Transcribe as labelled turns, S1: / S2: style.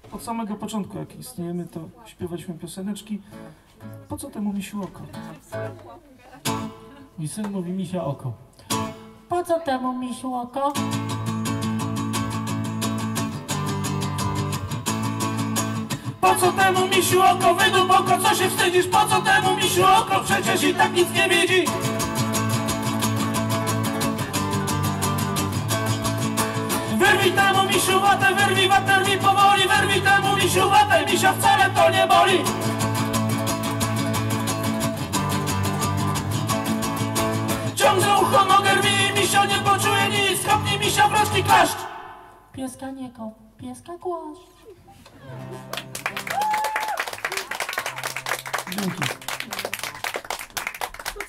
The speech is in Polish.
S1: Od samego początku, jak istniejemy, to śpiewaliśmy pioseneczki. Po co temu misiu oko?
S2: Mój syn mówi misia oko. Po co temu misiu oko?
S1: Po co temu misiu oko? Wydób oko, co się wstydzisz? Po co temu misiu oko? Przecież i tak nic nie widzi. Wyrwij temu misiu watę, wyrwij watę, rwij powoli. Wyrwij temu misiu watę, misia wcale to nie boli. Ciągnę ucho, nogę rwij, misio nie poczuje nic. Kopnij misia w roczki klaszcz.
S2: Pieska nie kop, pieska głaszcz.
S1: Dzięki.